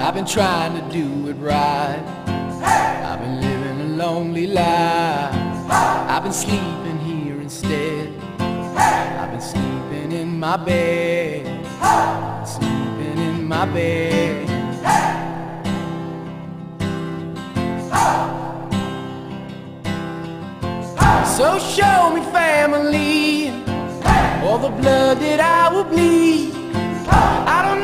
I've been trying to do it right. I've been living a lonely life. I've been sleeping here instead. I've been sleeping in my bed. Sleeping in my bed. So show me family, all the blood that I will bleed. I don't